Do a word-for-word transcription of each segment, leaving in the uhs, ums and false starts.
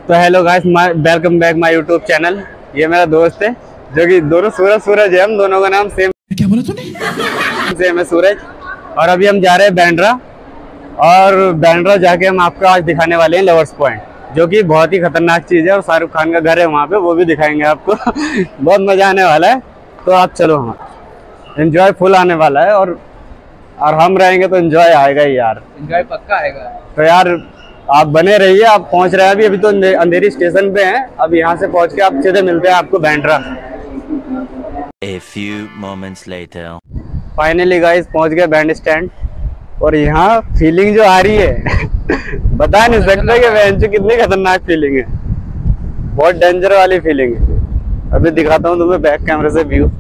तो hello guys, welcome back my YouTube channel. ये मेरा दोस्त है जो कि दोनों सूरज सूरज है, हम दोनों का नाम सेम। क्या बोला तूने? सेम है सूरज। और अभी हम जा रहे हैं बैंड्रा, और बैंड्रा जाके हम आपको आज दिखाने वाले हैं लवर्स पॉइंट, जो कि बहुत ही खतरनाक चीज़ है। और शाहरुख खान का घर है वहाँ पे, वो भी दिखाएंगे आपको। बहुत मजा आने वाला है, तो आप चलो। हम एंजॉय फुल आने वाला है, और और हम रहेंगे तो एंजॉय आएगा ही यार, एंजॉय पक्का आएगा। तो यार आप बने रहिए। आप पहुंच रहे हैं अभी अभी तो अंधेरी स्टेशन पे हैं। अब यहाँ से पहुंच के आप सीधे मिलते हैं आपको Bandra. A few moments later. Finally guys पहुंच गए बैंड स्टैंड, और यहाँ फीलिंग जो आ रही है बता नहीं सकते कि वेंचू कितनी खतरनाक फीलिंग है। बहुत डेंजर वाली फीलिंग है। अभी दिखाता हूँ तुम्हें बैक कैमरे से व्यू।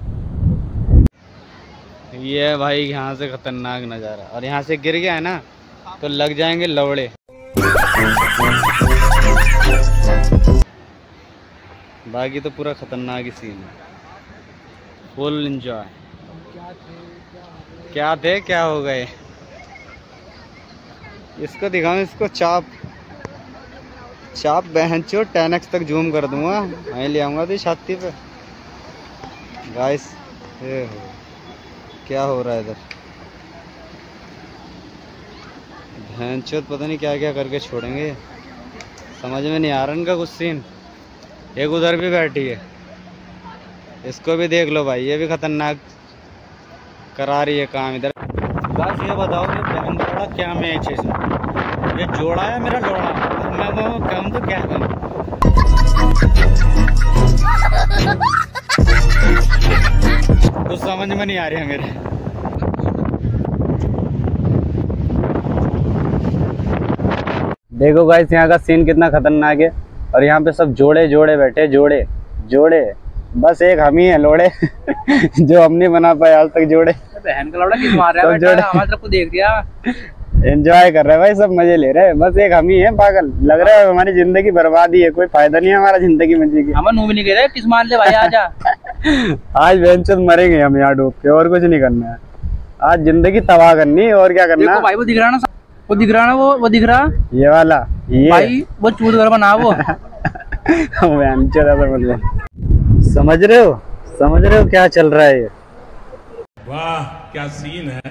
ये भाई यहाँ से खतरनाक नज़ारा, और यहाँ से गिर गया है ना तो लग जाएंगे लवड़े। बाकी तो पूरा खतरनाक ही सीन है, फुल एंजॉय। क्या थे क्या हो गए, इसको दिखाऊं, इसको चाप चाप बहनचो टेन एक्स तक जूम कर दूंगा, मैं ले आऊंगा तो छाती पे। गाइस ये हो क्या हो रहा है इधर, बहनचोद पता नहीं क्या क्या करके छोड़ेंगे, समझ में नहीं आ रहा इनका कुछ सीन। एक उधर भी बैठी है, इसको भी देख लो भाई, ये भी खतरनाक करा रही है काम इधर। बस ये बताओ कि बहन जोड़ा क्या मैच है इसमें, ये जोड़ा है मेरा जोड़ा, मैं वो कहूँ तो क्या कहूँ। कुछ समझ में नहीं आ रही है मेरे। देखो गाइस यहाँ का सीन कितना खतरनाक है, और यहाँ पे सब जोड़े जोड़े बैठे, जोड़े जोड़े, बस एक हम ही है लोड़े जो हम नहीं बना पाए आज तक जोड़े। बहन का लौड़ा किस मार रहा है, बेटा हमारी तरफ को देख दिया। एंजॉय कर रहे हैं भाई, सब मजे ले रहे हैं, बस एक हम ही है पागल। लग रहा है हमारी जिंदगी बर्बाद ही है, कोई फायदा नहीं है हमारा जिंदगी में जी के। हम भी नहीं कह रहे किस मार ले भाई, आजा। आज बेंचों मरेंगे हम यहाँ डूब के, और कुछ नहीं करना है। आज जिंदगी तबाह करनी है, और क्या करना है। भाई वो दिख रहा ना, वो दिख रहा ना, वो वो दिख रहा ये वाला, ये भाई वो चूत घर बना वो। मतलब समझ रहे हो, समझ रहे हो क्या चल रहा है ये। वाह क्या सीन है,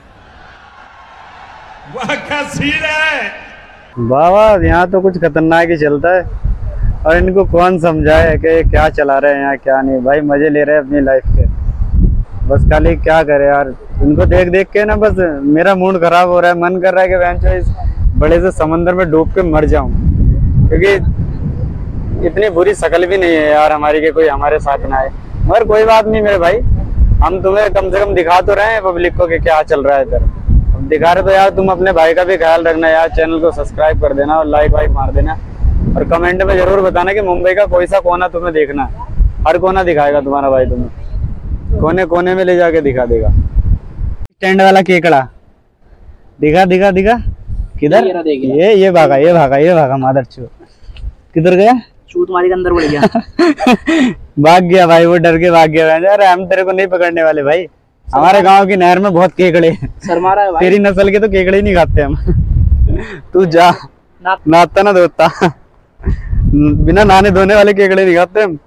वाह क्या सीन है। वाह वाह, यहाँ तो कुछ खतरनाक ही चलता है, और इनको कौन समझाए कि क्या चला रहे हैं यहाँ क्या नहीं। भाई मजे ले रहे हैं अपनी लाइफ के, बस खाली क्या करे यार। इनको देख देख के ना बस मेरा मूड खराब हो रहा है, मन कर रहा है कि मैं इस बड़े से समंदर में डूब के मर जाऊं, क्योंकि इतनी बुरी शक्ल भी नहीं है यार हमारी कि कोई हमारे साथ ना आए। मगर कोई बात नहीं मेरे भाई, हम तुम्हें कम से कम दिखा तो रहे हैं पब्लिक को कि क्या चल रहा है इधर। अब दिखा रहे तो यार तुम अपने भाई का भी ख्याल रखना यार, चैनल को सब्सक्राइब कर देना और लाइक वाइक मार देना, और कमेंट में जरूर बताना कि मुंबई का कोई सा कोना तुम्हें देखना। हर कोना दिखाएगा तुम्हारा भाई, तुम्हें कोने कोने में ले जाके दिखा देगा। स्टैंड वाला केकड़ा दिखा दिखा दिखा किधर, ये ये भागा ये भागा ये भागा मादर चो, किधर गया, चूत मारी के अंदर बढ़ गया। भाग गया भाई, वो डर के भाग गया। अरे हम तेरे को नहीं पकड़ने वाले भाई, हमारे गांव की नहर में बहुत केकड़े सर मारा है भाई। तेरी नस्ल के तो केकड़े ही नहीं खाते हम। तू जा ना, नाता ना धोता, बिना नहाने धोने वाले केकड़े नहीं खाते हम।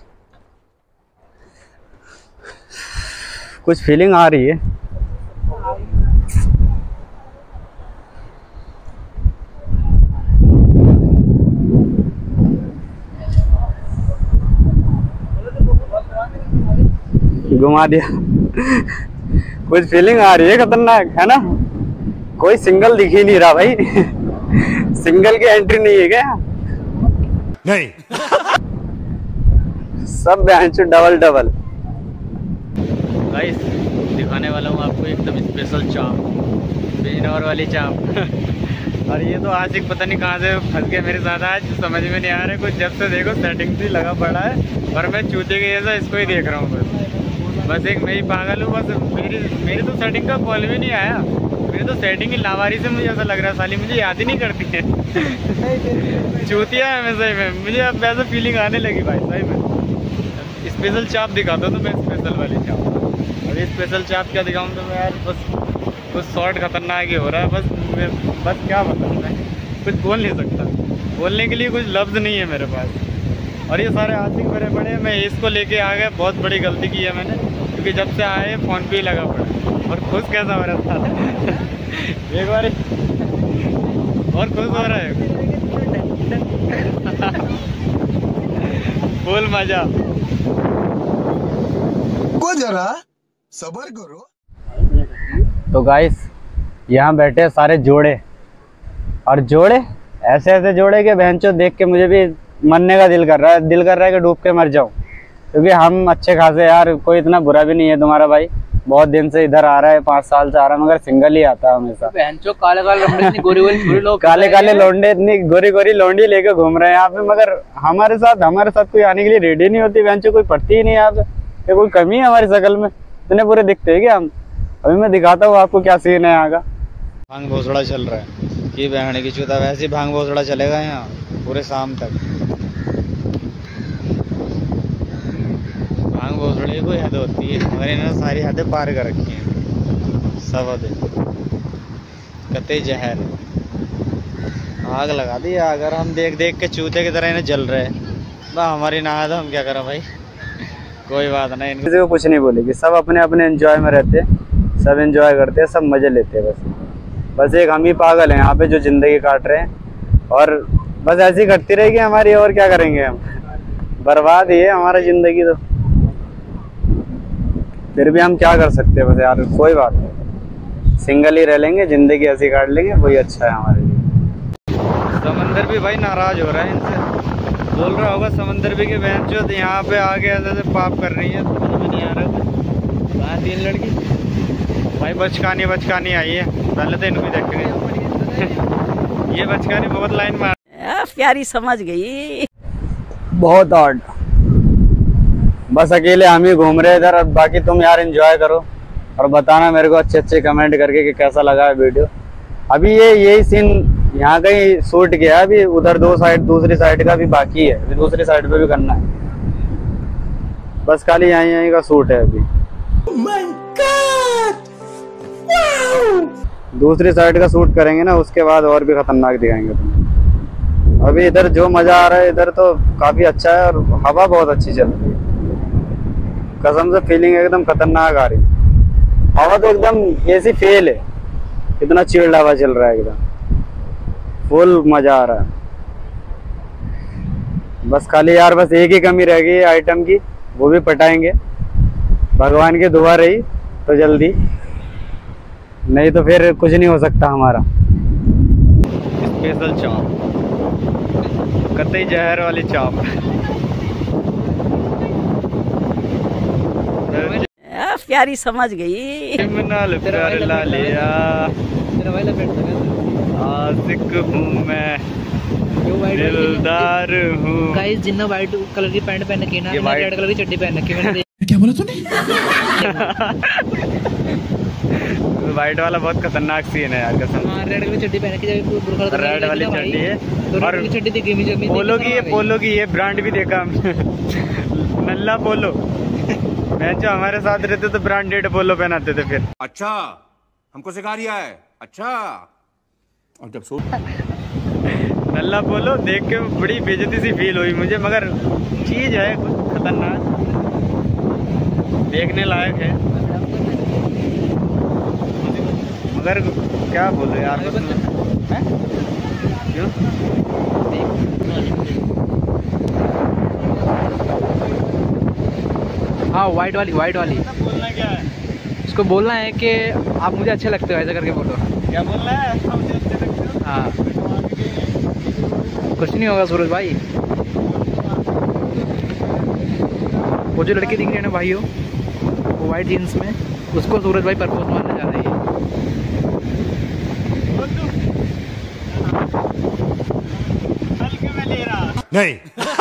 कुछ फीलिंग आ रही है। घुमा दिया। कुछ फीलिंग आ रही है खतरनाक, है ना। कोई सिंगल दिख ही नहीं रहा भाई। सिंगल की एंट्री नहीं है क्या? नहीं। सब बेंचो डबल डबल। गाइस दिखाने वाला हूँ आपको एकदम स्पेशल चाप, बिजनौर वाली चाप। और ये तो आज एक पता नहीं कहाँ से फंस गया मेरे साथ, आज समझ में नहीं आ रहा है कुछ। जब से देखो सेटिंग से लगा पड़ा है, और मैं चूते के जैसा इसको ही देख रहा हूँ बस। बस एक मैं ही पागल हूँ बस। मेरी मेरी तो सेटिंग का कॉल भी नहीं आया, मेरी तो सेटिंग ही लावारी से मुझे ऐसा लग रहा है, साली मुझे याद ही नहीं करती है। चूतिया है मैं सही में, मुझे अब वैसा फीलिंग आने लगी भाई सही में। स्पेशल चाप दिखाता हूँ तो मैं स्पेशल वाली चाप, अभी स्पेशल चाप क्या दिखाऊँ तो मैं यार बस कुछ शॉर्ट खतरनाक ही हो रहा है बस। मैं बस क्या बताऊँ, मैं कुछ बोल नहीं सकता। बोलने के लिए कुछ लफ्ज़ नहीं है मेरे पास। और ये सारे आशिक मेरे पड़े हैं, मैं इसको लेके आ गया, बहुत बड़ी गलती की है मैंने, क्योंकि जब से आए फ़ोन पे ही लगा पड़ा। और खुश कैसा हो रहा था एक बार और खुश हो रहा है फुल मजा। को जरा सबर करो। तो गाइस यहाँ बैठे सारे जोड़े, और जोड़े ऐसे ऐसे जोड़े के बहनचो देख के मुझे भी मरने का दिल कर रहा है, दिल कर रहा है कि डूब के मर जाऊं। क्योंकि हम अच्छे खासे यार, कोई इतना बुरा भी नहीं है तुम्हारा भाई, बहुत दिन से इधर आ रहा है, पाँच साल से आ रहा है, मगर सिंगल ही आता है हमेशा। बहनचो काले काले लौंडे इतनी गोरी गोरी थोड़ी लोग काले काले लौंडे इतनी गोरी गोरी लौंडी लेके घूम रहे हैं यहाँ पे, मगर हमारे साथ हमारे साथ कोई आने के लिए रेडी नहीं होती। बहनचो कोई पड़ती ही नहीं यहाँ पे, क्या कोई कमी है हमारी शक्ल में? इतने पूरे दिखते हैं क्या हम? अभी मैं दिखाता हूँ आपको क्या सीन है यहाँ का। भांग भोसड़ा चल रहा है, ये बहने की चूता, वैसे ही भांग भोसड़ा चलेगा यहाँ पूरे शाम तक। भांग भोसड़े की कोई हद होती है, मगर इन्होंने सारी हदें पार कर रखी हैं, सब हदें। कतई जहर आग लगा दी। अगर हम देख देख के चूते की तरह इन्हें जल रहे हैं, बा हमारी ना है तो हम क्या करें भाई, कोई बात नहीं। किसी को कुछ नहीं बोलेगी, सब अपने अपने एंजॉय में रहते हैं, सब एंजॉय करते हैं, सब मज़े लेते हैं। बस बस एक हम ही पागल हैं यहाँ पे जो ज़िंदगी काट रहे हैं, और बस ऐसी ही कटती रहेगी हमारी, और क्या करेंगे हम, बर्बाद ही है हमारा ज़िंदगी। तो फिर भी हम क्या कर सकते हैं, बस यार कोई बात नहीं, सिंगल ही रह लेंगे, ज़िंदगी ऐसी काट लेंगे, वही अच्छा है हमारे लिए। समंदर भी भाई नाराज़ हो रहा है इनसे, बोल रहा होगा समंदर भी के बहन जो यहाँ पे आके ऐसे ऐसे पाप कर रही है, समझ में नहीं आ रहा कुछ। कहाँ तीन लड़की भाई, बचकानी बचकानी आई है, पहले तो इनको देखेंगे ये बचकानी बहुत लाइन मार, प्यारी समझ गई, बहुत ऑड। बस अकेले हम ही घूम रहे इधर, अब बाकी तुम यार एंजॉय करो और बताना मेरे को अच्छे अच्छे कमेंट करके कि कैसा लगा है वीडियो। अभी ये यही सीन यहाँ का ही शूट किया है, अभी उधर दो साइड, दूसरी साइड का भी बाकी है, अभी दूसरी साइड पे भी करना है, बस खाली यहीं यहीं का शूट है अभी। दूसरी साइड का शूट करेंगे ना, उसके बाद और भी खतरनाक दिखाएंगे तुम्हें। अभी इधर जो मजा आ रहा है, इधर तो काफी अच्छा है, और हवा बहुत अच्छी चल रही है, कसम से फीलिंग एकदम खतरनाक आ रही है। हवा तो एकदम ऐसी फेल है, इतना चिल्ड हवा चल रहा है, एकदम फुल मजा आ रहा है। बस खाली यार बस एक ही कमी रह गई है आइटम की, वो भी पटाएंगे, भगवान की दुआ रही तो जल्दी, नहीं तो फिर कुछ नहीं हो सकता हमारा। स्पेशल चाप, कतई जहर वाली चाप। प्यारी समझ गई, प्यार ला लिया, आशिक हूँ मैं, दिलदार हूँ। गाइस जिन्ना व्हाइट कलर की पैंट पहन रखी है ना, ये इन्हें रेड कलर की चड्डी पहन रखी है मैंने। क्या बोला तूने? वाइट वाला बहुत खतरनाक सीन है यार, कसम। हां रेड कलर की चड्डी पहन रखी है, बुरखा रेड वाली चड्डी है, और चड्डी दिखी मुझे, पोलो की, ये पोलो की ये ब्रांड भी देखा हमने नल्ला पोलो, मैं जो हमारे साथ रहते तो ब्रांडेड पोलो पहनाते थे फिर। अच्छा हमको सिखा रिया है, अच्छा। और जब सो नल्ला पोलो देख के बड़ी बेइज्जती सी फील हुई मुझे, मगर चीज है कुछ खतरनाक, देखने लायक है, मगर क्या बोलो यार, क्यों हाँ व्हाइट वाली, व्हाइट वाली बोलना क्या है, उसको बोलना है कि आप मुझे अच्छे लगते हो, ऐसा करके बोलो। क्या बोलना है, हाँ कुछ नहीं होगा सूरज भाई। वो जो लड़की दिख रही है ना भाइयों, वो वाइट जीन्स में, उसको सूरज भाई प्रपोज मारने जा रही है। नहीं।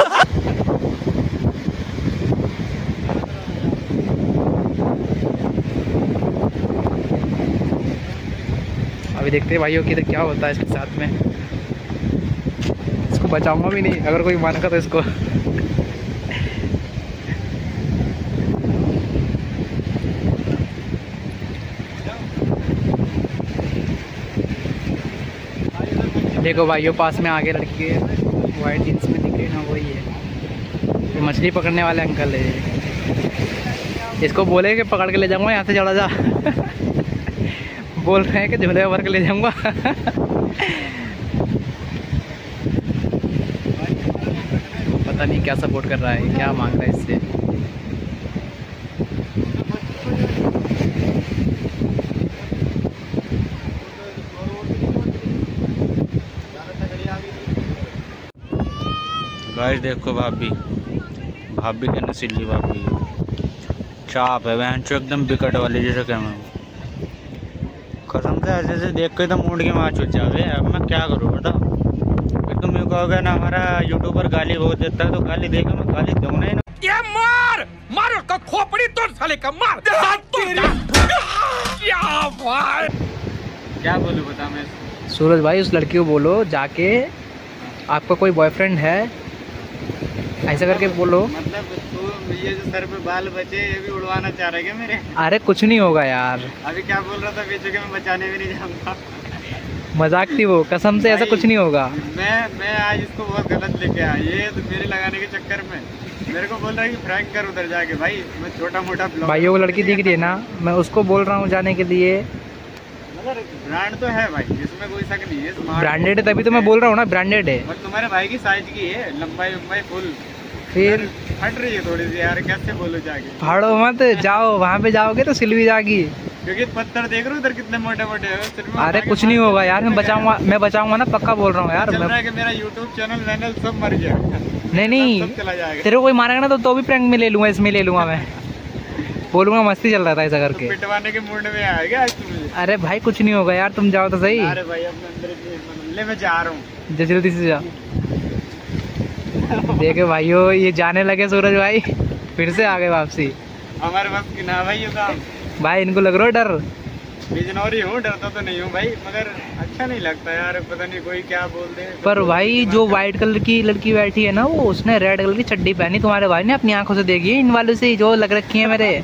अभी देखते हैं भाइयों कि क्या होता है इसके साथ में, इसको बचाऊंगा भी नहीं अगर कोई मानेगा तो इसको। देखो भाइयों पास में आगे लड़की है, वाइट जींस में दिख रही है ना, वही है। ये मछली पकड़ने वाले अंकल है। इसको बोले कि पकड़ के ले जाऊंगा, यहाँ से चढ़ा जा। बोल रहे हैं कि झोले में भर के ले जाऊंगा। पता नहीं क्या सपोर्ट कर रहा है, क्या मांग रहा है इससे। गाइस देखो भाभी, भाभी के नसीली भाभी चाप है बहन चो, एकदम बिकट वाली जैसे क्या मैं कसम से ऐसे ऐसे देख के तो मूड की मार छूट जावे। अब मैं क्या करूँ बताओ। फिर तुम ये कहोगे ना हमारा यूट्यूबर गाली बहुत देता है, तो गाली देगा मैं गाली दूंगा ही ना। ये मार मार उसका खोपड़ी तोड़ साले का मार। क्या भाई क्या बोलूँ बता मैं। सूरज भाई उस लड़की को बोलो जाके आपका कोई बॉयफ्रेंड है, ऐसा करके बोलो। मतलब तू ये जो सर पे बाल बचे ये भी उड़वाना चाह रहा है क्या मेरे? अरे कुछ नहीं होगा यार, अभी क्या बोल रहा था बीच में, मैं बचाने भी नहीं जाऊंगा। मजाक थी वो, कसम से ऐसा कुछ नहीं होगा। मैं मैं आज इसको बहुत गलत लेके आया, ये तो मेरे लगाने के चक्कर में मेरे को बोल रहा है कि फ्रैंक कर उधर जाके। भाई मैं छोटा मोटा भाइयों को लड़की दिख रही है ना, मैं उसको बोल रहा हूँ जाने के लिए। मगर ब्रांड तो है भाई, इसमें कोई शक नहीं है। ब्रांडेड है तभी तो मैं बोल रहा हूँ ना, ब्रांडेड है। बट तुम्हारे भाई की साइज की है, लंबाई लंबाई फुल फिर हट रही है थोड़ी सी यार, कैसे बोलो जाके। फाड़ो मत जाओ, वहाँ पे जाओगे तो सिल भी जाएगी। क्योंकि पत्थर देख रहे हो उधर कितने मोटे मोटे है। अरे कुछ नहीं होगा यार, मैं बचाऊंगा, मैं बचाऊंगा ना, पक्का बोल रहा हूँ यार। चल रहा है कि मेरा यूट्यूब चैनल वैनल सब मर गया। नहीं नहीं सब चला जाएगा। तेरे को कोई मारेगा ना तो, तो भी प्रैंक में ले लूंगा, इसमें ले लूंगा मैं। बोलूंगा मस्ती चल रहा था ऐसा करके। पिटवाने के मूड में आएगा आज तुम। अरे भाई कुछ नहीं होगा यार, तुम जाओ तो सही। अरे भाई अपने अंदर ले, मैं जा रहा हूँ जल्दी से जा। देखे भाइयों ये जाने लगे सूरज भाई, फिर से आ गए वापसी। हमारे पास की ना भाई ये काम। भाई इनको लग रहा है डर। बिजनौरी हूँ, डरता तो नहीं हूँ भाई, मगर अच्छा नहीं लगता यार, पता नहीं कोई क्या बोल दे। पर भाई जो व्हाइट कलर की लड़की बैठी है ना, वो उसने रेड कलर की चड्डी पहनी, तुम्हारे भाई ने अपनी आंखों से देखी है इन वालों से जो लग रखी है मेरे।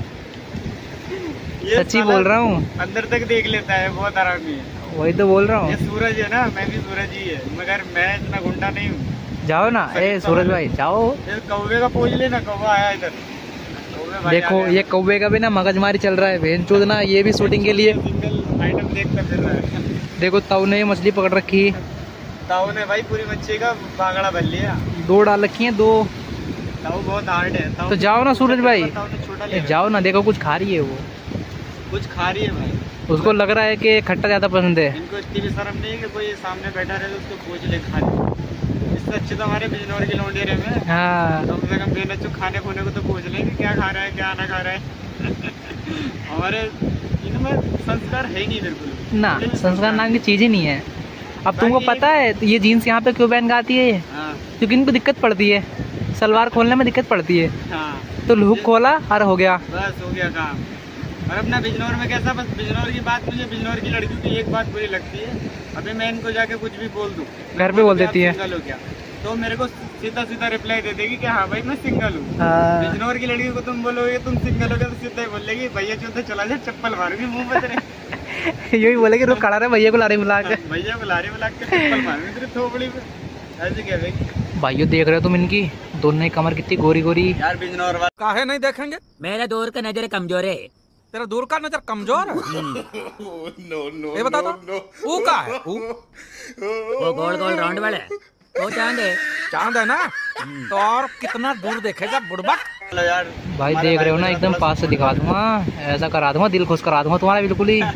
सच्ची बोल रहा हूँ, अंदर तक देख लेता है, बहुत आरामी है। वही तो बोल रहा ये हूँ। सूरज है ना, मैं भी सूरज ही है, मगर मैं इतना गुंडा नहीं हूँ। जाओ ना, ए सूरज भाई जाओ। कौवे का पोज लेना, कौवा आया इधर। देखो ये कौवे का भी ना मगजमारी चल रहा है बेंचोद ना, ये भी शूटिंग के लिए सिंगल आइटम देखता फिर रहा है। देखो ताऊ ने मछली पकड़ रखी, ताऊ ने भाई पूरी मच्छी का बागड़ा भर लिया, दो डाल रखी है दो। ताऊ बहुत हार्ड है। ताऊ तो जाओ ना सूरज भाई, ताऊ तो छोटा ए, ले जाओ ना, देखो कुछ खा रही है वो, कुछ खा रही है भाई। उसको लग रहा है कि खट्टा ज्यादा पसंद है। इनको इतनी भी शर्म नहीं है कि कोई सामने बैठा रहे तो उसको पूछ ले खा ले। इससे अच्छे तो हमारे बिजनौर की लौंडी रहे में हाँ कम से कम बेनचो खाने खोने को तो पूछ ले कि क्या खा रहा है क्या ना खा रहा है। हमारे इनमें संस्कार है ही नहीं बिल्कुल ना, संस्कार नाम की चीज ही नहीं है। अब तुमको पता है ये जीन्स यहाँ पे क्यों पहन के आती है? हाँ क्योंकि इनको दिक्कत पड़ती है, सलवार खोलने में दिक्कत पड़ती है, हाँ, तो लुक खोला और हो गया, बस हो गया काम। और अपना बिजनौर में कैसा, बस बिजनौर की बात, मुझे बिजनौर की लड़कियों की एक बात बुरी लगती है। अभी मैं इनको जाके कुछ भी बोल दूं, घर पे बोल देती है, सिंगल हो क्या, तो मेरे को सीधा सीधा रिप्लाई दे देगी कि हाँ भाई मैं सिंगल हूँ। हाँ। बिजनौर की लड़की को तुम बोलोगे तुम सिंगल हो गया तो सीधा ही बोलेगी भैया चलते चला जाए, चप्पल मारूंगी मुंह पे तेरे। यही बोले कि रुक खड़ा रहे, भैया को ला रही बुला के, भैया को लारी बुला के चप्पल मारूंगी तेरे थोपड़ी पे, ऐसे क्या भाई। भाइयों देख रहे हो तुम इनकी दोनों की कमर कितनी गोरी गोरी। यार बिजनौर वाला काहे नहीं देखेंगे? मेरा दूर का नजर कमजोर है। तेरा दूर का नजर कमजोर है? ये बता दो वो का है? ऊ? वो गोल गोल राउंड वाला है, वो चांद है। चांद है ना, तो और कितना दूर देखेगा बुड़बक। यार भाई देख रहे हो ना, एकदम पास से दिखा दूंगा, ऐसा करा दूंगा, दिल खुश करा दूंगा तुम्हारा बिल्कुल ही।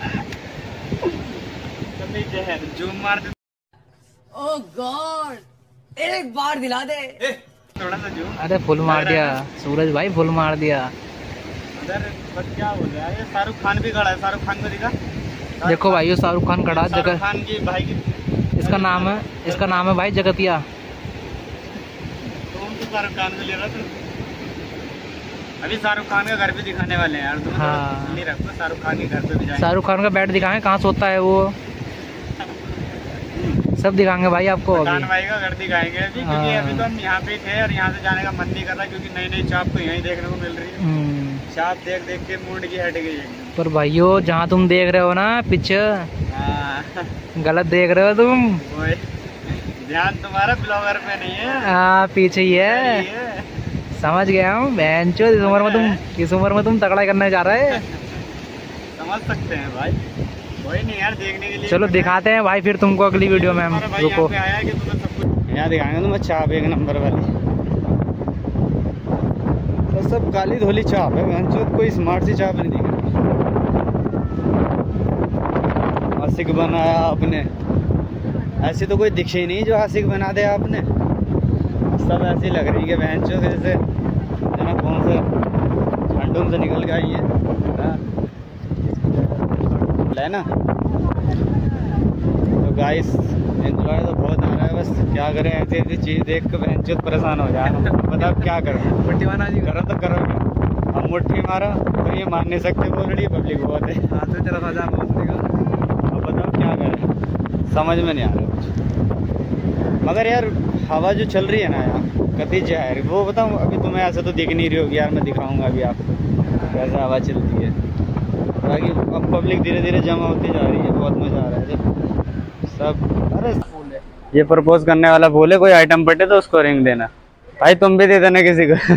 जूम मार दे, ओह गॉड, एक बार दिला दे। थोड़ा सा जूम। अरे फुल मार दिया सूरज भाई, फुल मार दिया। उधर बस क्या हो गया, ये शाहरुख खान भी खड़ा है, शाहरुख खान को दिखा। देखो भाइयों शाहरुख खान खड़ा, शाहरुख जगह खान की भाई की, इसका नाम है, इसका नाम है भाई जगतिया। तो हम तो शाहरुख खान को ले रहा था। अभी शाहरुख खान का घर भी दिखाने वाले हैं यार, तुम हाँ। नहीं रखो, शाहरुख खान के घर पे भी जाएंगे। शाहरुख खान का बेड दिखाएं, कहाँ सोता है वो, सब दिखाएंगे भाई आपको खान अभी। भाई का घर दिखाएंगे अभी, क्योंकि हाँ। अभी तो हम यहाँ पे ही थे और यहाँ से जाने का मन नहीं कर रहा, क्योंकि नई नई चाप तो यहीं देखने को मिल रही है। हम्म, चाप देख देख के मूड की हट गई है। पर भाइयों जहाँ तुम देख रहे हो ना पिक्चर, हाँ, गलत देख रहे हो तुम। वही ध्यान तुम्हारा ब्लॉगर पे नहीं है। हाँ पीछे ही है, ये समझ गया हूँ। बहनचोद इस उम्र में तुम इस उम्र में तुम तगड़ा करने जा रहे हैं। समझ सकते हैं भाई, कोई नहीं यार, देखने के लिए। चलो दिखाते हैं भाई फिर तुमको अगली वीडियो में। हम रुको, आया कि तुम्हें सब कुछ यहाँ दिखाएंगे तुम्हें चाप एक नंबर वाली। तो सब काली धोली चाप है, बहनचोद कोई स्मार्ट सी चाप नहीं दिख रही। आशिक बनाया आपने, ऐसी तो कोई दिखे ही नहीं जो आशिक बना दे आपने। सब ऐसी लग रही है बहनचोद जैसे जना कौन से झंडों से निकल के आई है ना। तो गाइस एंजॉय तो बहुत आ रहा है, बस क्या करें, ऐसी ऐसी चीज़ देख के बहनचोद परेशान हो जाए। बताओ क्या करें, मुट्ठी मारना जी करो तो करो क्या। अब मुट्ठी मारा तो ये मान नहीं सकते, ऑलरेडी पब्लिक बहुत है। हाथ में चला जा का। अब बताओ क्या करें, समझ में नहीं आ रहा कुछ। मगर यार हवा जो चल रही है ना यार, कति जहर वो बताऊँ। अभी तुम्हें ऐसा तो दिख नहीं रही होगी यार, मैं दिखाऊंगा अभी आपको कैसे हवा चलती है। बाकी अब पब्लिक धीरे धीरे जमा होती जा रही है, बहुत मज़ा आ रहा है जब सब। अरे ये प्रपोज करने वाला बोले कोई आइटम पटे तो उसको रिंग देना भाई, तुम भी दे देना किसी को।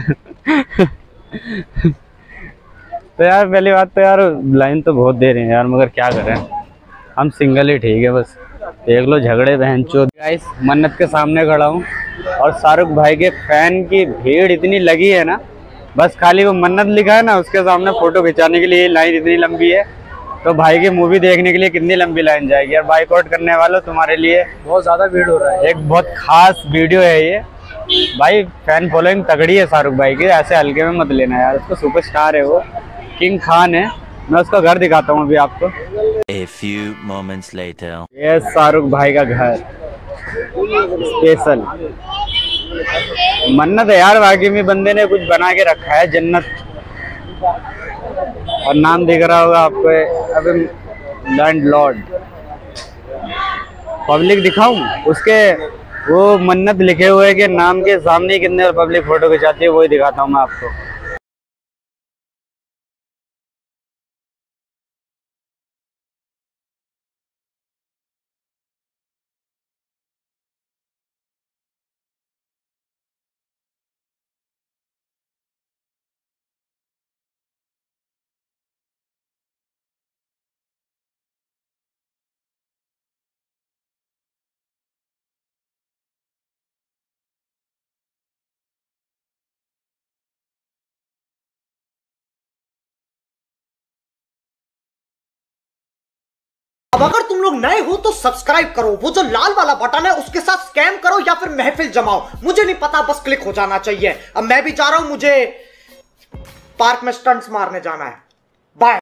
तो यार पहली बात तो यार लाइन तो बहुत दे रहे हैं यार, मगर क्या करें, हम सिंगल ही ठीक है बस। देख लो झगड़े बहनचोद। गाइस मन्नत के सामने खड़ा हूँ और शाहरुख भाई के फैन की भीड़ इतनी लगी है ना, बस खाली वो मन्नत लिखा है ना उसके सामने फोटो खिंचाने के लिए लाइन इतनी लंबी है। तो भाई की मूवी देखने के लिए कितनी लंबी लाइन जाएगी यार। बाइकआउट करने वालों तुम्हारे लिए बहुत ज़्यादा भीड़ हो रहा है। एक बहुत खास वीडियो है ये भाई, फैन फॉलोइंग तगड़ी है शाहरुख भाई की, ऐसे हल्के में मत लेना यार। उसको सुपरस्टार है वो, किंग खान है। मैं उसका घर दिखाता हूँ अभी आपको। A few moments later. ये शाहरुख भाई का घर स्पेशल। मन्नत है यार, बाकी में बंदे ने कुछ बना के रखा है, जन्नत। और नाम दिख रहा होगा आपको अभी, लैंड लॉर्ड। पब्लिक दिखाऊं उसके, वो मन्नत लिखे हुए के नाम के सामने कितने पब्लिक फोटो खिंचाती है, वही दिखाता हूँ मैं आपको। अब अगर तुम लोग नए हो तो सब्सक्राइब करो, वो जो लाल वाला बटन है उसके साथ स्कैम करो या फिर महफिल जमाओ, मुझे नहीं पता, बस क्लिक हो जाना चाहिए। अब मैं भी जा रहा हूं, मुझे पार्क में स्टंट्स मारने जाना है। बाय।